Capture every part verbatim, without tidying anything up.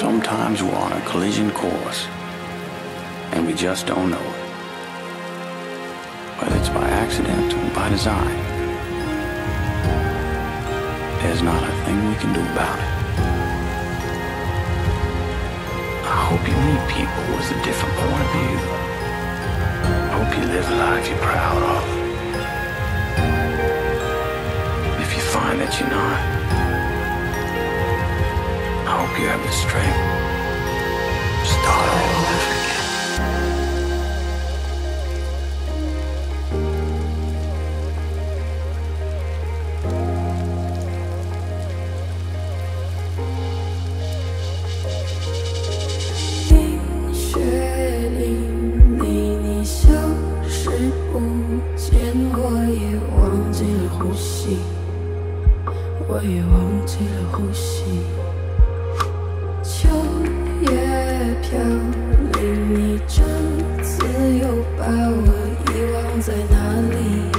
Sometimes we're on a collision course, and we just don't know it. Whether it's by accident or by design, there's not a thing we can do about it. I hope you meet people with a different point of view. I hope you live a life you're proud of. If you find that you're not, I hope you have the strength to start all over again. 我也忘记了呼吸，秋叶飘零，你这次又把我遗忘在哪里？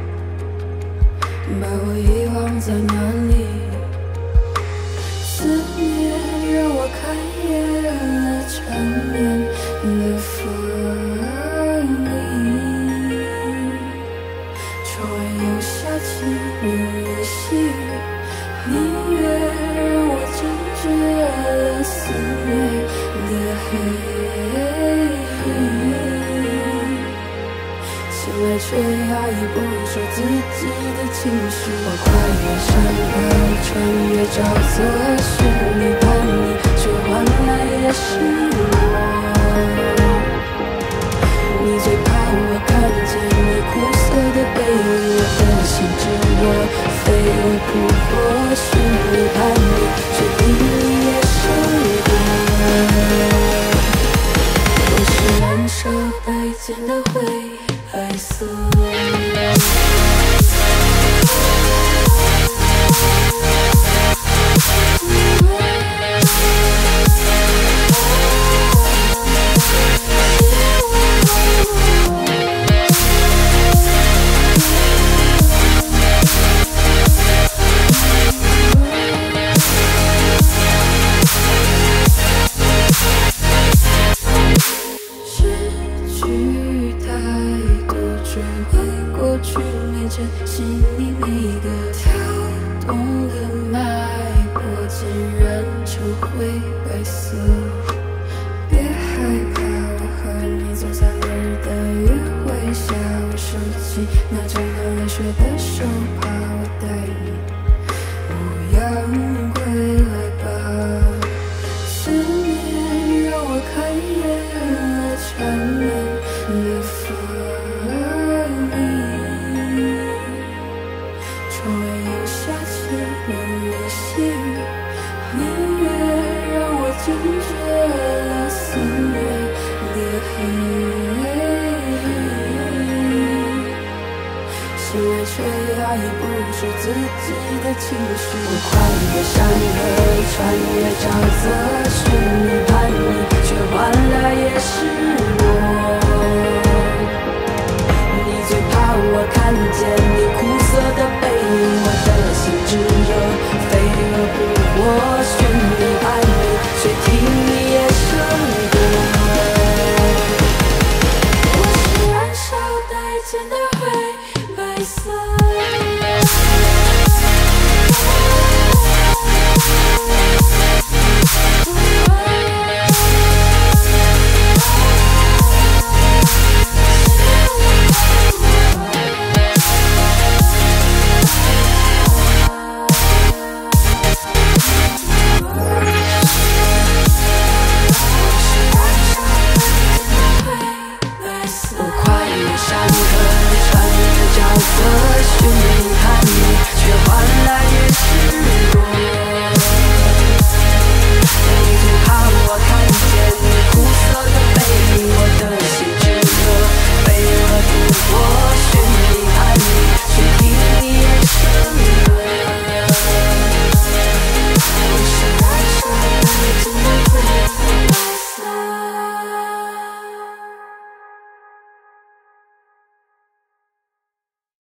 把我遗忘在哪里？思念让我看厌了缠绵的风铃，窗外又下起绵绵细雨。音乐让我惊觉了思念的黑影，醒来却压抑不住自己的情绪。我跨越山河，穿越沼泽，寻你盼你，却换来也是我。你最怕我看见你苦涩的背影，我的心只落飞蛾扑火，寻你盼你，却因你也是我。我是燃烧白天的灰白色。珍惜你每个跳动的脉搏，竟染成灰白色。别害怕，我和你走散了的约会，下我收起那沾了泪水的手，怕我带你无恙归来吧。思念让我看厌了缠绵的风铃，窗外又下起绵绵细雨，音乐让我惊觉了思念的黑影，醒来却压抑不住自己的情绪。我跨越山河，穿越沼泽，寻你盼你，却换来也是